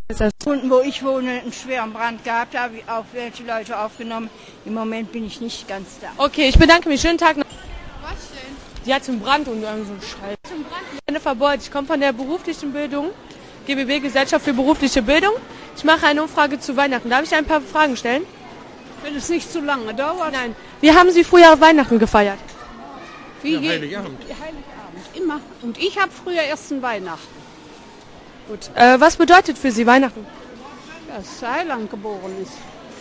Ist das Unten, wo ich wohne, einen schweren Brand gehabt, da habe ich auch welche Leute aufgenommen. Im Moment bin ich nicht ganz da. okay, ich bedanke mich. Schönen Tag noch. Was denn? Die hat zum Brand und so einen Scheiß. Zum Brand? Jennifer Beuth, ich komme von der beruflichen Bildung, GBB, Gesellschaft für berufliche Bildung. Ich mache eine Umfrage zu Weihnachten. Darf ich ein paar Fragen stellen? Wenn es nicht zu lange dauert. Nein. Wie haben Sie früher Weihnachten gefeiert? Wie Ja, Heiligabend. Heiligabend, immer. Und ich habe früher erst einen Weihnachten. Gut. Was bedeutet für Sie Weihnachten? Dass Heiland geboren ist.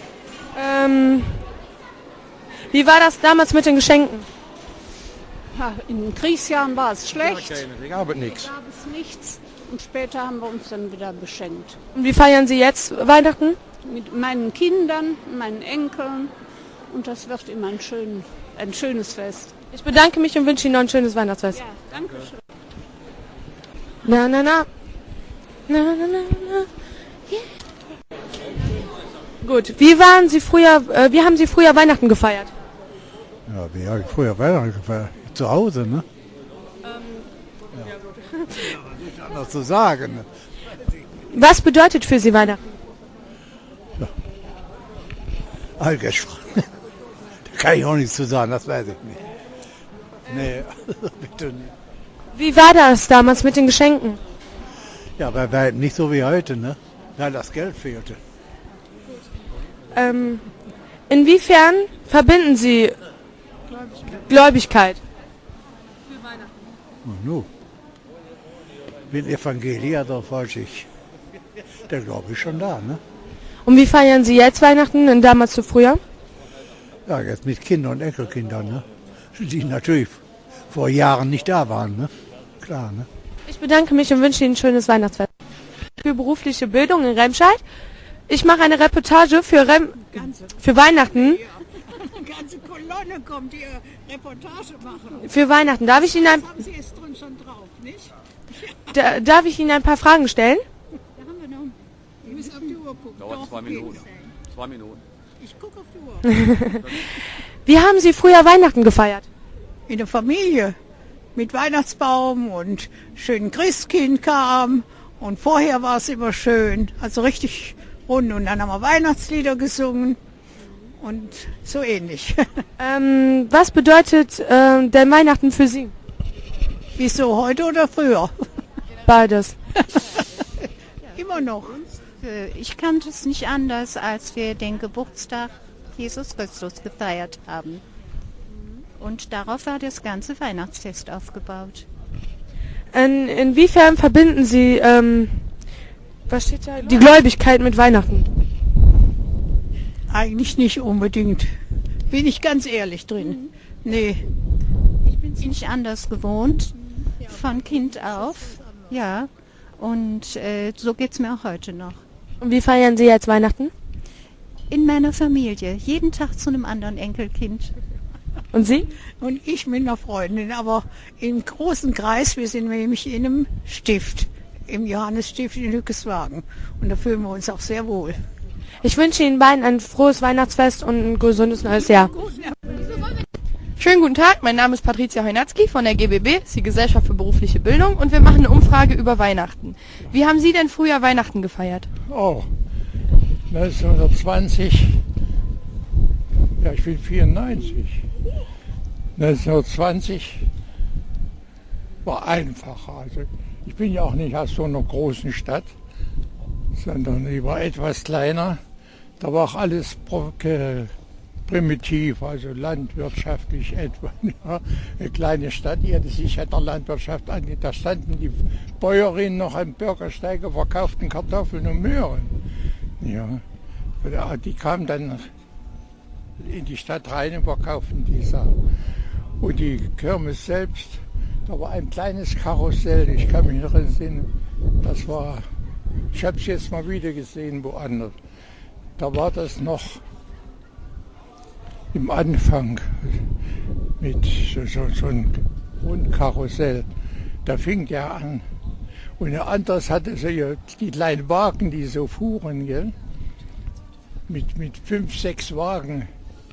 Wie war das damals mit den Geschenken? Ja, in den Kriegsjahren war es schlecht. Ich habe nichts. Gab es nichts. Und später haben wir uns dann wieder beschenkt. Und wie feiern Sie jetzt Weihnachten? Mit meinen Kindern, meinen Enkeln. Und das wird immer ein schönes Fest. Ich bedanke mich und wünsche Ihnen noch ein schönes Weihnachtsfest. Ja, danke schön. Na, na, na. Na, na, na, na. Yeah. Gut, wie haben Sie früher Weihnachten gefeiert? Ja, wie habe ich früher Weihnachten gefeiert? Zu Hause, ne? Was ist anders zu sagen? Ne? Was bedeutet für Sie Weihnachten? Allgeschmack. Da kann ich auch nichts zu sagen, das weiß ich nicht. Nee, bitte nicht. Wie war das damals mit den Geschenken? Ja, bei weitem nicht so wie heute, ne? Weil das Geld fehlte. Inwiefern verbinden Sie Gläubigkeit? Nu, bin Evangelier, da falsch ich. Der glaube ich schon da, ne? Und wie feiern Sie jetzt Weihnachten und damals zu früher? Ja, jetzt mit Kindern und Enkelkindern, ne? Die natürlich vor Jahren nicht da waren, ne? Klar, ne? Ich bedanke mich und wünsche Ihnen ein schönes Weihnachtsfest. Für berufliche Bildung in Remscheid. Ich mache eine Reportage für Weihnachten. Eine ganze Kolonne kommt, die Reportage machen. Für Weihnachten. Darf ich Ihnen Haben Sie es drin schon drauf, nicht? darf ich Ihnen ein paar Fragen stellen? Da haben wir noch. Wir müssen auf die Uhr gucken. Dauert 2 Minuten. 2 Minuten. Ich gucke auf die Uhr. Wie haben Sie früher Weihnachten gefeiert? In der Familie. Mit Weihnachtsbaum und schönen Christkind kam. Und vorher war es immer schön. Also richtig rund. Und dann haben wir Weihnachtslieder gesungen. Und so ähnlich. Was bedeutet denn Weihnachten für Sie? Wieso, heute oder früher? Beides. Immer noch. Ich kannte es nicht anders, als wir den Geburtstag Jesus Christus gefeiert haben. Und darauf war das ganze Weihnachtsfest aufgebaut. Inwiefern verbinden Sie was steht da? Die Gläubigkeit mit Weihnachten? Eigentlich nicht unbedingt. Bin ich ganz ehrlich drin. Nee. Ich bin es nicht anders gewohnt, von Kind auf. Ja, und so geht es mir auch heute noch. Und wie feiern Sie jetzt Weihnachten? In meiner Familie, jeden Tag zu einem anderen Enkelkind. Und Sie? Und ich mit einer Freundin, aber im großen Kreis. Wir sind nämlich in einem Stift, im Johannesstift in Hückeswagen. Und da fühlen wir uns auch sehr wohl. Ich wünsche Ihnen beiden ein frohes Weihnachtsfest und ein gesundes neues Jahr. Schönen guten Tag, mein Name ist Patricia Heunatzki von der GBB, ist die Gesellschaft für berufliche Bildung, und wir machen eine Umfrage über Weihnachten. Wie haben Sie denn früher Weihnachten gefeiert? Oh, 1920, ja, ich bin 94. 1920 war einfacher. Also ich bin ja auch nicht aus so einer großen Stadt, sondern ich war etwas kleiner. Da war auch alles primitiv, also landwirtschaftlich etwa. Ja, eine kleine Stadt, die hatte sich der Landwirtschaft an. Da standen die Bäuerinnen noch am Bürgersteig, verkauften Kartoffeln und Möhren. Ja, die kamen dann in die Stadt rein und verkauften die Sachen. Und die Kirmes selbst, da war ein kleines Karussell, ich kann mich noch entsinnen, das war, ich habe es jetzt mal wieder gesehen woanders. Da war das noch im Anfang mit so einem Rundkarussell. Da fing der an. Und ein anderes hatte so die kleinen Wagen, die so fuhren, gell? Mit 5, 6 Wagen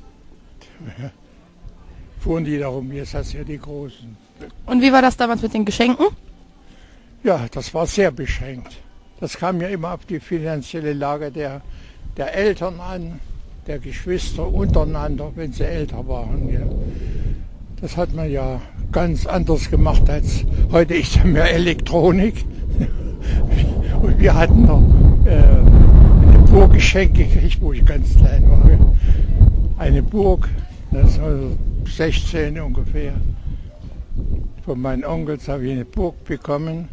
fuhren die darum. Jetzt hast du ja die großen. Und wie war das damals mit den Geschenken? Ja, das war sehr beschränkt. Das kam ja immer auf die finanzielle Lage der Eltern an, der Geschwister untereinander, wenn sie älter waren. Ja. Das hat man ja ganz anders gemacht als heute. Ist ja mehr Elektronik. Und wir hatten noch eine Burg geschenkt gekriegt, wo ich ganz klein war. Eine Burg, das war 16 ungefähr. Von meinen Onkels habe ich eine Burg bekommen.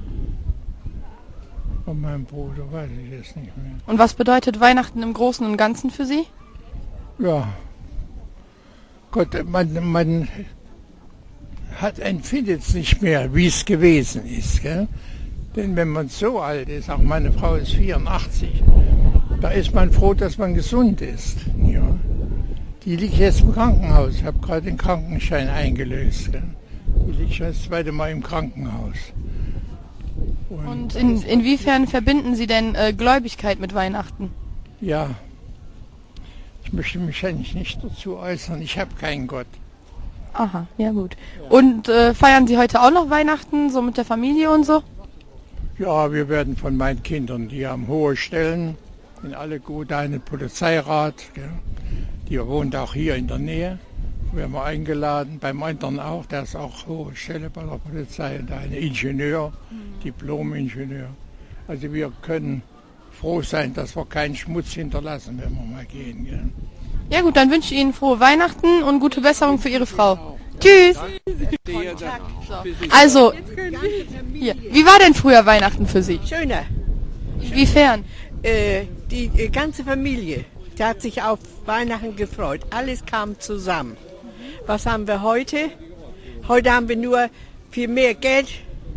Von meinem Bruder weiß ich jetzt nicht mehr. Und was bedeutet Weihnachten im Großen und Ganzen für Sie? Ja, Gott, man empfindet es nicht mehr, wie es gewesen ist. Gell? Denn wenn man so alt ist, auch meine Frau ist 84, da ist man froh, dass man gesund ist. Ja. Die liegt jetzt im Krankenhaus. Ich habe gerade den Krankenschein eingelöst. Gell? Die liegt schon das zweite Mal im Krankenhaus. Und inwiefern verbinden Sie denn Gläubigkeit mit Weihnachten? Ja, ich möchte mich eigentlich nicht dazu äußern. Ich habe keinen Gott. Aha, ja gut. Und feiern Sie heute auch noch Weihnachten, so mit der Familie und so? Ja, wir werden von meinen Kindern, die haben hohe Stellen, sind alle gut, einen Polizeirat, gell? Die wohnt auch hier in der Nähe. Wir haben eingeladen, beim anderen auch, der ist auch hohe Stelle bei der Polizei, und ein Ingenieur, Diplom-Ingenieur. Also wir können froh sein, dass wir keinen Schmutz hinterlassen, wenn wir mal gehen. Gell? Ja gut, dann wünsche ich Ihnen frohe Weihnachten und gute Besserung für Ihre Frau. Tschüss! Also, hier. Wie war denn früher Weihnachten für Sie? Schöner. Inwiefern? Die ganze Familie, die hat sich auf Weihnachten gefreut. Alles kam zusammen. Was haben wir heute? Heute haben wir nur viel mehr Geld,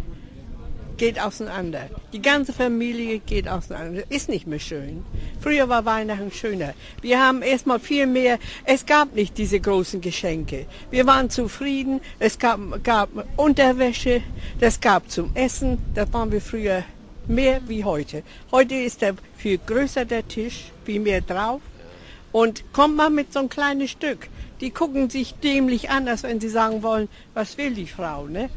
geht auseinander. Die ganze Familie geht auseinander. Ist nicht mehr schön. Früher war Weihnachten schöner. Wir haben erstmal viel mehr, es gab nicht diese großen Geschenke. Wir waren zufrieden, es gab Unterwäsche, das gab zum Essen, das waren wir früher mehr wie heute. Heute ist der viel größer der Tisch, viel mehr drauf. Und kommt mal mit so einem kleinen Stück. Die gucken sich dämlich an, als wenn sie sagen wollen, was will die Frau, ne?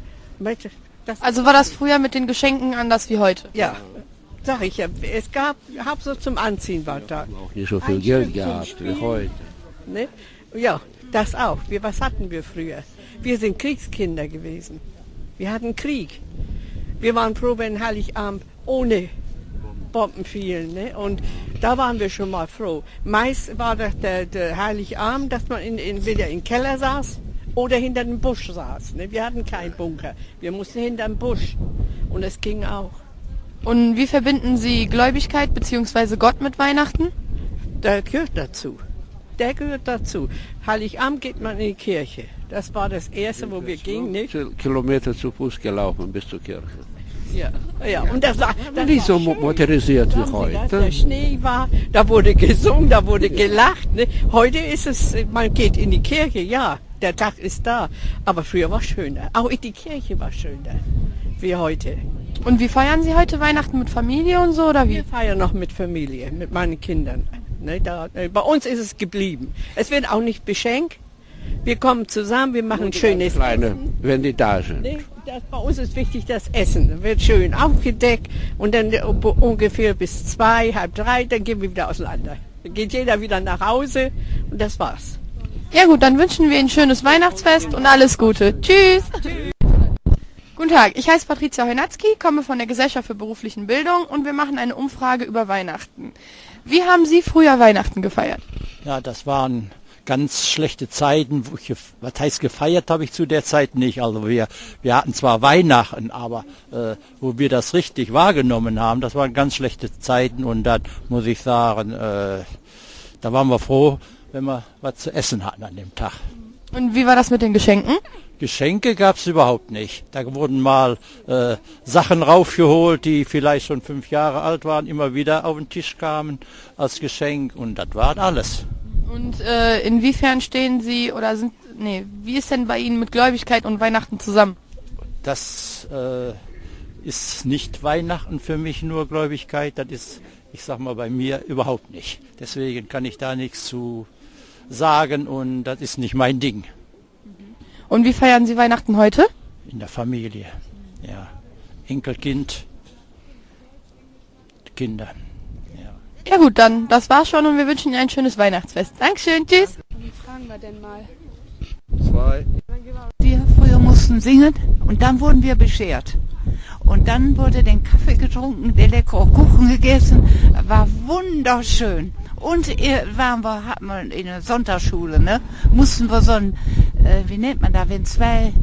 Also war das früher mit den Geschenken anders wie heute? Ja, sag ich ja. Es gab so zum Anziehen war da. Auch nicht so viel Geld gehabt wie heute. Ne? Ja, das auch. Was hatten wir früher? Wir sind Kriegskinder gewesen. Wir hatten Krieg. Wir waren froh, wenn Heiligabend ohne Bomben fielen. Ne? Und da waren wir schon mal froh. Meist war das der Heiligabend, dass man entweder im Keller saß oder hinter dem Busch saß. Ne? Wir hatten keinen Bunker. Wir mussten hinter dem Busch. Und es ging auch. Und wie verbinden Sie Gläubigkeit bzw. Gott mit Weihnachten? Der gehört dazu. Der gehört dazu. Heiligabend geht man in die Kirche. Das war das Erste, wo wir gingen. Nicht? Kilometer zu Fuß gelaufen bis zur Kirche. Ja, ja. Und das war nicht so motorisiert wie heute. Der Schnee war, da wurde gesungen, da wurde gelacht. Ne? Heute ist es, man geht in die Kirche, ja, der Tag ist da. Aber früher war es schöner. Auch in die Kirche war schöner wie heute. Und wie feiern Sie heute Weihnachten, mit Familie und so, oder wie? Wir feiern noch mit Familie, mit meinen Kindern. Ne, bei uns ist es geblieben. Es wird auch nicht beschenkt. Wir kommen zusammen, wir machen schönes Essen. Wenn die da sind. Ne, bei uns ist wichtig das Essen. Wird schön aufgedeckt und dann ungefähr bis 2, halb 3, dann gehen wir wieder auseinander. Dann geht jeder wieder nach Hause und das war's. Ja gut, dann wünschen wir Ihnen ein schönes Weihnachtsfest und alles Gute. Tschüss! Tschüss. Guten Tag, ich heiße Patricia Heunatzki, komme von der Gesellschaft für berufliche Bildung und wir machen eine Umfrage über Weihnachten. Wie haben Sie früher Weihnachten gefeiert? Ja, das waren ganz schlechte Zeiten. Was heißt gefeiert habe ich zu der Zeit nicht. Also wir hatten zwar Weihnachten, aber wo wir das richtig wahrgenommen haben, das waren ganz schlechte Zeiten. Und dann muss ich sagen, da waren wir froh, wenn wir was zu essen hatten an dem Tag. Und wie war das mit den Geschenken? Geschenke gab es überhaupt nicht. Da wurden mal Sachen raufgeholt, die vielleicht schon 5 Jahre alt waren, immer wieder auf den Tisch kamen als Geschenk und das war alles. Und inwiefern stehen Sie oder wie ist denn bei Ihnen mit Gläubigkeit und Weihnachten zusammen? Das ist nicht Weihnachten für mich, nur Gläubigkeit. Das ist, ich sag mal, bei mir überhaupt nicht. Deswegen kann ich da nichts zu sagen und das ist nicht mein Ding. Und wie feiern Sie Weihnachten heute? In der Familie, ja. Enkelkind. Kinder. Ja gut, dann, das war's schon und wir wünschen Ihnen ein schönes Weihnachtsfest. Dankeschön, tschüss. Wie fragen wir denn mal? 2. Wir früher mussten singen und dann wurden wir beschert. Und dann wurde den Kaffee getrunken, der leckere Kuchen gegessen, war wunderschön. Und hatten wir in der Sonntagsschule, ne? Mussten wir so ein, wie nennt man da, wenn zwei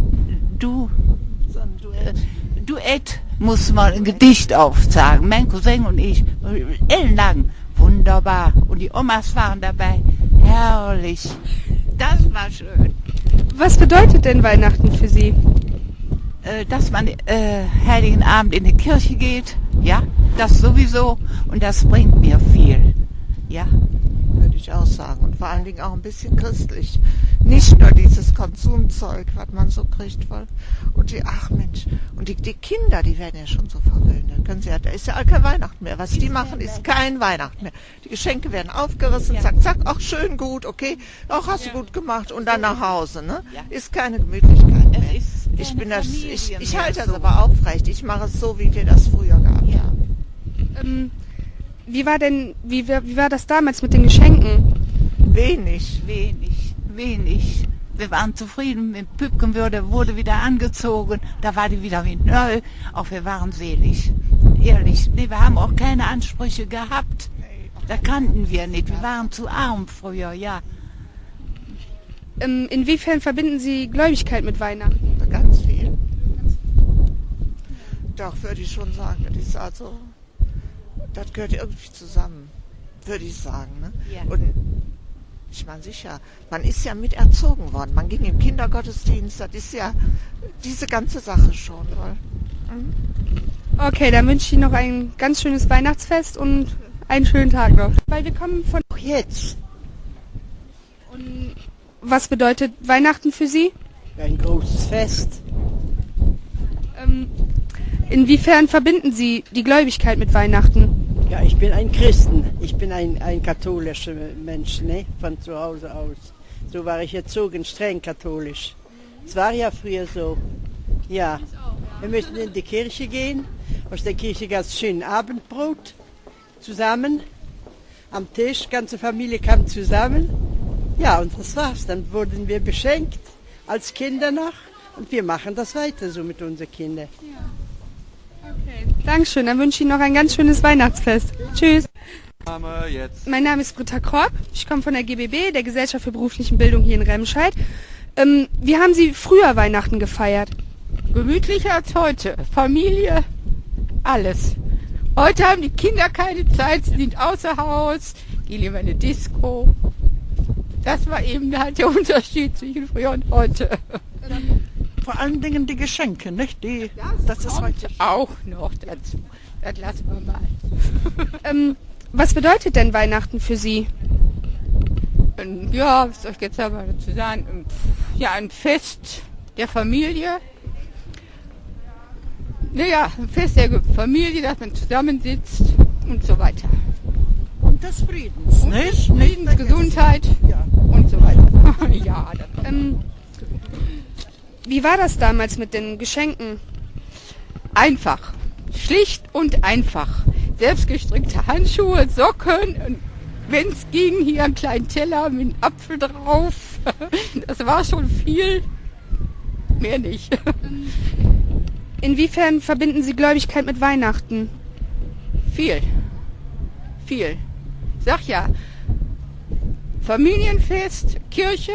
Duett mussten wir ein Gedicht aufsagen, mein Cousin und ich, ellenlang, wunderbar. Und die Omas waren dabei, herrlich, das war schön. Was bedeutet denn Weihnachten für Sie? Dass man Heiligen Abend in die Kirche geht, ja, das sowieso, und das bringt mir viel, ja. Würde ich auch sagen. Und vor allen Dingen auch ein bisschen christlich. Nicht nur dieses Konsumzeug, was man so kriegt. Und die Kinder, die werden ja schon so verwöhnt. Da ist ja kein Weihnachten mehr. Was die machen, ist kein Weihnachten mehr. Die Geschenke werden aufgerissen, zack, zack, ach schön, gut, okay, auch hast du gut gemacht und dann nach Hause. Ne? Ist keine Gemütlichkeit mehr. Ich halte das aber aufrecht. Ich mache es so, wie wir das früher gehabt haben. Wie war das damals mit den Geschenken? Wenig. Wir waren zufrieden, mit Püppchen wurde wieder angezogen, da war die wieder wie neu, auch wir waren selig, ehrlich. Nee, wir haben auch keine Ansprüche gehabt, da kannten wir nicht, wir waren zu arm früher, ja. Inwiefern verbinden Sie Gläubigkeit mit Weihnachten? Ganz viel. Doch, würde ich schon sagen, das gehört irgendwie zusammen, würde ich sagen. Ne? Ja. Und ich meine sicher, man ist ja mit erzogen worden, man ging im Kindergottesdienst, das ist ja diese ganze Sache schon. Okay, dann wünsche ich Ihnen noch ein ganz schönes Weihnachtsfest und einen schönen Tag noch. Weil wir kommen von Jetzt. Und was bedeutet Weihnachten für Sie? Ein großes Fest. Inwiefern verbinden Sie die Gläubigkeit mit Weihnachten? Ja, ich bin ein Christen. Ich bin ein katholischer Mensch, ne? Von zu Hause aus. So war ich erzogen, streng katholisch. Es war ja früher so. Ja, wir müssen in die Kirche gehen. Aus der Kirche gab es schön Abendbrot zusammen. Am Tisch, ganze Familie kam zusammen. Ja, und das war's. Dann wurden wir beschenkt als Kinder noch. Und wir machen das weiter so mit unseren Kindern. Ja. Okay, Dankeschön. Dann wünsche ich Ihnen noch ein ganz schönes Weihnachtsfest. Tschüss. Mein Name ist Britta Korb. Ich komme von der GBB, der Gesellschaft für berufliche Bildung hier in Remscheid. Wie haben Sie früher Weihnachten gefeiert? Gemütlicher als heute. Familie, alles. Heute haben die Kinder keine Zeit, sie sind außer Haus, gehen lieber in eine Disco. Das war eben halt der Unterschied zwischen früher und heute. Vor allen Dingen die Geschenke, nicht? Das ist heute auch noch dazu. Das lassen wir mal. Was bedeutet denn Weihnachten für Sie? Ja, was soll ich jetzt aber dazu sagen? Ja, ein Fest der Familie. Naja, ein Fest der Familie, dass man zusammensitzt und so weiter. Und des Friedens, und nicht? Friedens, Gesundheit, ja, und so weiter. Ja, wie war das damals mit den Geschenken? Einfach. Schlicht und einfach. Selbstgestrickte Handschuhe, Socken, wenn es ging, hier einen kleinen Teller mit einem Apfel drauf. Das war schon viel. Mehr nicht. Inwiefern verbinden Sie Gläubigkeit mit Weihnachten? Viel. Viel. Ich sag ja, Familienfest, Kirche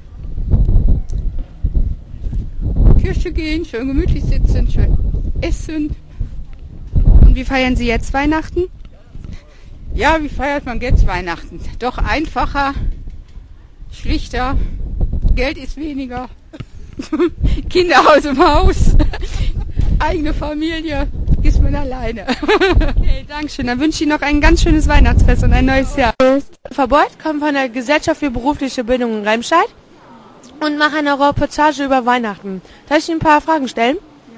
gehen, schön gemütlich sitzen, schön essen. Und wie feiern Sie jetzt Weihnachten? Ja, wie feiert man jetzt Weihnachten? Doch einfacher, schlichter, Geld ist weniger, Kinder aus dem Haus, eigene Familie, ist man alleine. Okay, Dankeschön. Dann wünsche ich Ihnen noch ein ganz schönes Weihnachtsfest und ein neues Jahr. Verbeult kommt von der Gesellschaft für berufliche Bildung in Remscheid und mache eine Reportage über Weihnachten. Darf ich Ihnen ein paar Fragen stellen?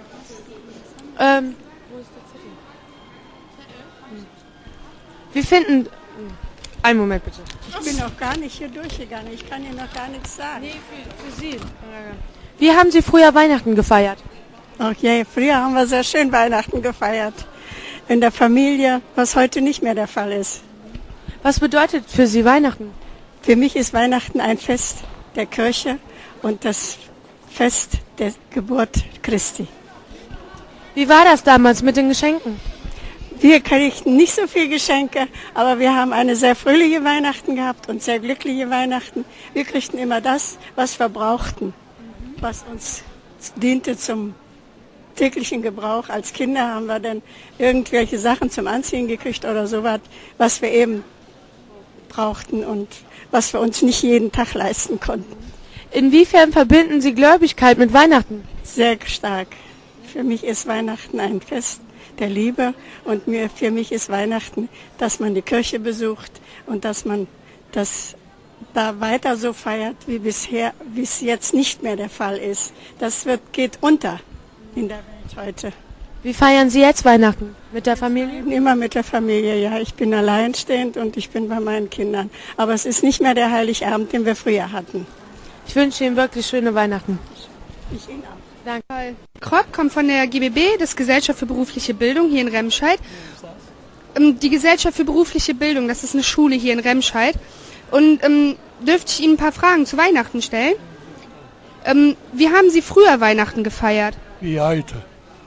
Wie finden... Einen Moment bitte. Ich bin noch gar nicht hier durchgegangen. Ich kann Ihnen noch gar nichts sagen. Nee, für Sie. Wie haben Sie früher Weihnachten gefeiert? Okay, früher haben wir sehr schön Weihnachten gefeiert. in der Familie, was heute nicht mehr der Fall ist. Was bedeutet für Sie Weihnachten? Für mich ist Weihnachten ein Fest der Kirche und das Fest der Geburt Christi. Wie war das damals mit den Geschenken? Wir kriegten nicht so viel Geschenke, aber wir haben eine sehr fröhliche Weihnachten gehabt und sehr glückliche Weihnachten. Wir kriegten immer das, was wir brauchten, was uns diente zum täglichen Gebrauch. Als Kinder haben wir dann irgendwelche Sachen zum Anziehen gekriegt oder sowas, was wir eben brauchten und was wir uns nicht jeden Tag leisten konnten. Inwiefern verbinden Sie Gläubigkeit mit Weihnachten? Sehr stark. Für mich ist Weihnachten ein Fest der Liebe und für mich ist Weihnachten, dass man die Kirche besucht und dass man das da weiter so feiert wie bisher, wie es jetzt nicht mehr der Fall ist. Das geht unter in der Welt heute. Wie feiern Sie jetzt Weihnachten? Mit der Familie? Immer mit der Familie, ja. Ich bin alleinstehend und ich bin bei meinen Kindern. Aber es ist nicht mehr der Heiligabend, den wir früher hatten. Ich wünsche Ihnen wirklich schöne Weihnachten. Ich Ihnen auch. Danke. Kropp kommt von der GBB, das Gesellschaft für berufliche Bildung hier in Remscheid. Die Gesellschaft für berufliche Bildung, das ist eine Schule hier in Remscheid. Und dürfte ich Ihnen ein paar Fragen zu Weihnachten stellen? Wie haben Sie früher Weihnachten gefeiert? Wie heute.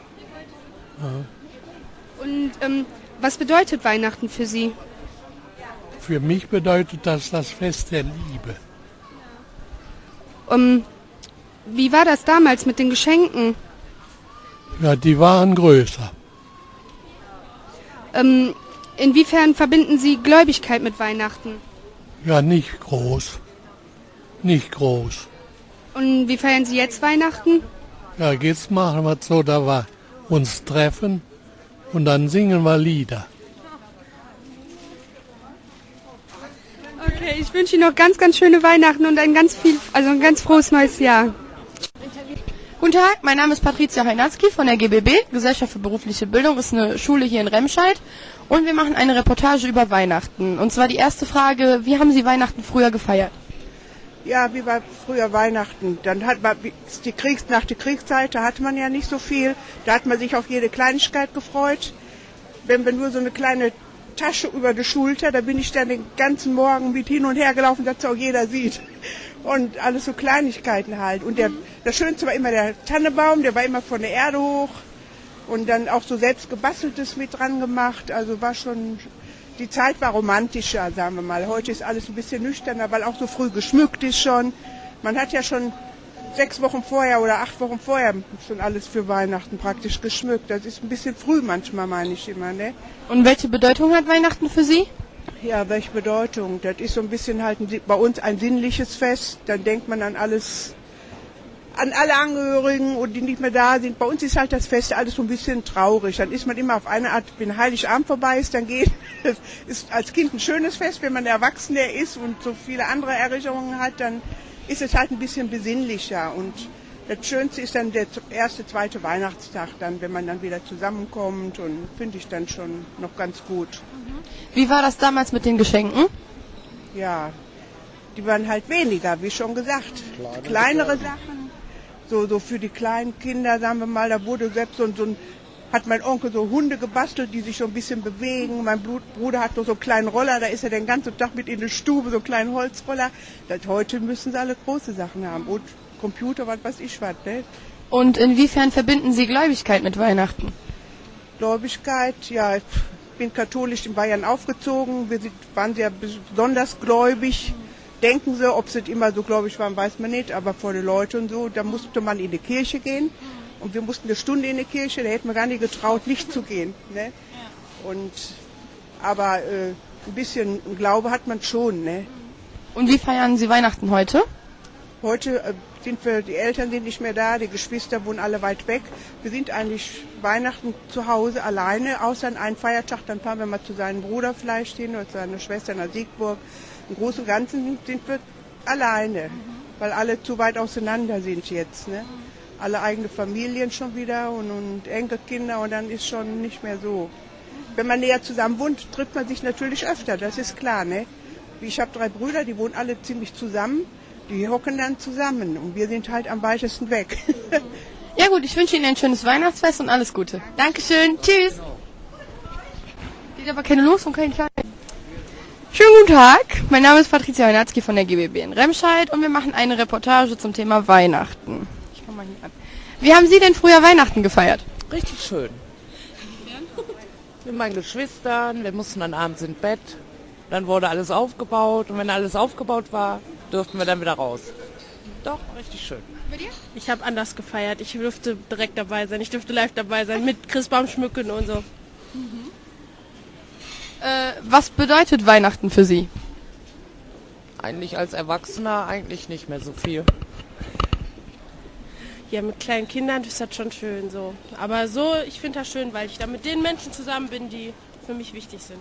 Ja. Und was bedeutet Weihnachten für Sie? Für mich bedeutet das das Fest der Liebe. Wie war das damals mit den Geschenken? Ja, die waren größer. Inwiefern verbinden Sie Gläubigkeit mit Weihnachten? Ja, nicht groß. Nicht groß. Und wie feiern Sie jetzt Weihnachten? Ja, jetzt machen wir es so, dass wir uns treffen und dann singen wir Lieder. Okay, ich wünsche Ihnen noch ganz, ganz schöne Weihnachten und ein ganz frohes neues Jahr. Guten Tag, mein Name ist Patricia Heinatzki von der GBB, Gesellschaft für berufliche Bildung, ist eine Schule hier in Remscheid und wir machen eine Reportage über Weihnachten. Und zwar die erste Frage, wie haben Sie Weihnachten früher gefeiert? Ja, wie war früher Weihnachten? Dann hat man nach der Kriegszeit, da hatte man ja nicht so viel, da hat man sich auf jede Kleinigkeit gefreut. Wenn wir nur so eine kleine Tasche über die Schulter, da bin ich dann den ganzen Morgen mit hin und her gelaufen, dass es auch jeder sieht. Und alles so Kleinigkeiten halt. Und das Schönste war immer der Tannebaum, der war immer von der Erde hoch. Und dann auch so selbst gebasteltes mit dran gemacht. Also war schon, die Zeit war romantischer, sagen wir mal. Heute ist alles ein bisschen nüchterner, weil auch so früh geschmückt ist schon. Man hat ja schon 6 Wochen vorher oder 8 Wochen vorher schon alles für Weihnachten praktisch geschmückt. Das ist ein bisschen früh manchmal, meine ich immer, ne? Und welche Bedeutung hat Weihnachten für Sie? Ja, welche Bedeutung? Das ist so ein bisschen halt bei uns ein sinnliches Fest. Dann denkt man an alles, an alle Angehörigen und die nicht mehr da sind. Bei uns ist halt das Fest alles so ein bisschen traurig. Dann ist man immer auf eine Art, wenn Heiligabend vorbei ist, dann geht. Das ist als Kind ein schönes Fest. Wenn man Erwachsener ist und so viele andere Erinnerungen hat, dann ist es halt ein bisschen besinnlicher. Und das Schönste ist dann der erste, zweite Weihnachtstag, dann, wenn man dann wieder zusammenkommt, und finde ich dann schon noch ganz gut. Wie war das damals mit den Geschenken? Ja, die waren halt weniger, wie schon gesagt. Kleinere Sachen, so für die kleinen Kinder, sagen wir mal, da wurde selbst hat mein Onkel so Hunde gebastelt, die sich so ein bisschen bewegen. Mein Bruder hat noch so einen kleinen Roller, da ist er den ganzen Tag mit in der Stube, so einen kleinen Holzroller. Heute müssen sie alle große Sachen haben. Und Computer, was weiß ich was. Ne? Und inwiefern verbinden Sie Gläubigkeit mit Weihnachten? Gläubigkeit, ja, ich bin katholisch in Bayern aufgezogen. Wir waren sehr besonders gläubig. Denken Sie, ob sie immer so gläubig waren, weiß man nicht. Aber vor den Leuten und so, da musste man in die Kirche gehen. Und wir mussten eine Stunde in die Kirche, da hätten wir gar nicht getraut, nicht zu gehen. Ne? Aber ein bisschen Glaube hat man schon. Ne? Und wie feiern Sie Weihnachten heute? Heute die Eltern sind nicht mehr da, die Geschwister wohnen alle weit weg. Wir sind eigentlich Weihnachten zu Hause alleine, außer an einem Feiertag, dann fahren wir mal zu seinem Bruder vielleicht hin oder zu seiner Schwester nach Siegburg. Im Großen und Ganzen sind wir alleine, weil alle zu weit auseinander sind jetzt. Ne? Alle eigene Familien schon wieder und Enkelkinder, und dann ist schon nicht mehr so. Wenn man näher zusammen wohnt, trifft man sich natürlich öfter, das ist klar. Ne? Ich habe 3 Brüder, die wohnen alle ziemlich zusammen. Die hocken dann zusammen und wir sind halt am weitesten weg. Ja gut, ich wünsche Ihnen ein schönes Weihnachtsfest und alles Gute. Dankeschön, tschüss. Sieht aber keine Los und kein Kleid. Schönen guten Tag, mein Name ist Patricia Heinatzki von der GBB in Remscheid und wir machen eine Reportage zum Thema Weihnachten. Ich fange mal hier an. Wie haben Sie denn früher Weihnachten gefeiert? Richtig schön. Mit meinen Geschwistern, wir mussten dann abends ins Bett, dann wurde alles aufgebaut und wenn alles aufgebaut war, durften wir dann wieder raus. Doch, richtig schön. Ich habe anders gefeiert. Ich durfte direkt dabei sein. Ich durfte live dabei sein mit Christbaum schmücken und so. Was bedeutet Weihnachten für Sie? Eigentlich als Erwachsener eigentlich nicht mehr so viel. Ja, mit kleinen Kindern ist das schon schön so. Aber so, ich finde das schön, weil ich da mit den Menschen zusammen bin, die für mich wichtig sind.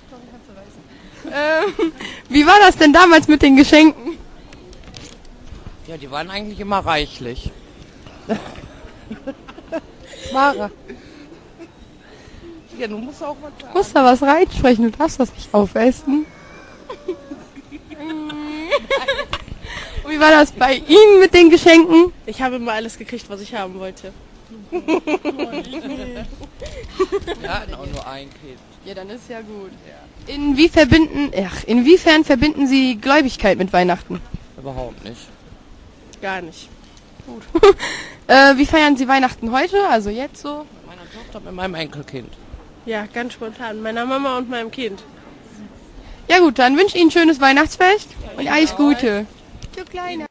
Wie war das denn damals mit den Geschenken? Ja, die waren eigentlich immer reichlich. Mara. Ja, du musst auch was sagen. Du musst da was reinsprechen, du darfst das nicht aufessen. Und wie war das bei Ihnen mit den Geschenken? Ich habe immer alles gekriegt, was ich haben wollte. Wir hatten auch nur ein Kind. Ja, dann ist ja gut. Inwiefern verbinden Sie Gläubigkeit mit Weihnachten? Überhaupt nicht. Gar nicht. Gut. Wie feiern Sie Weihnachten heute, also jetzt so? Mit meiner Tochter, mit meinem Enkelkind. Ja, ganz spontan. Mit meiner Mama und meinem Kind. Ja gut, dann wünsche ich Ihnen ein schönes Weihnachtsfest und alles Gute. Du Kleiner.